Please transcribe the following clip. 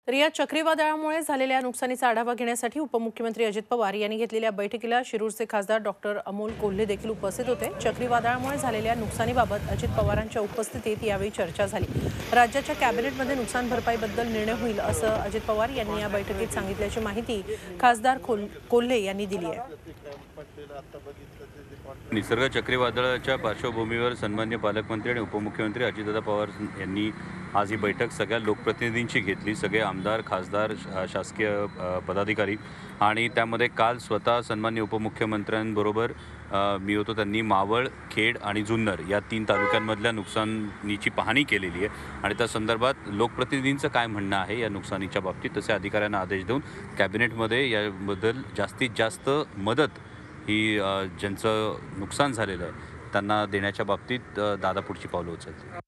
तर या चक्रीवादळामुळे झालेल्या नुकसानीचा आढावा घेण्यासाठी उपमुख्यमंत्री अजित पवार यांनी घेतलेल्या बैठकीला शिरूरचे खासदार डॉक्टर अमोल कोल्हे देखील उपस्थित होते। चक्रीवादळामुळे झालेल्या नुकसानीबाबत अजित पवारांच्या उपस्थितीत यावेळी चर्चा झाली। राज्याच्या कॅबिनेटमध्ये नुकसान भरपाईबद्दल निर्णय होईल असं अजित पवार यांनी या बैठकीत सांगितल्याची माहिती खासदार कोल्हे यांनी दिली आहे। निसर्ग चक्रीवादळाच्या पार्श्वभूमीवर सन्माननीय पालकमंत्री आणि उपमुख्यमंत्री अजितदादा पवार यांनी आज ही बैठक सगळ्या लोकप्रतिनिधींची घेतली। सगळे आमदार, खासदार, शासकीय पदाधिकारी आणि त्यामध्ये काल स्वतः सन्माननीय उपमुख्यमंत्र्यांबरोबर मी होतो। त्यांनी मावळ, खेड आणि जुन्नर या 3 तालुक्यांमधल्या नुकसानीची पाहणी केलेली आहे आणि त्या संदर्भात लोकप्रतिनिधींचं काय म्हणणं आहे या नुकसानीच्या बाबतीत तसे अधिकाऱ्यांना आदेश देऊन कॅबिनेटमध्ये याबद्दल जास्तीत जास्त मदत ही ज्यांचं नुकसान झालेलं आहे त्यांना देण्याच्या बाबतीत दादा पुढची पावलं उचलतील।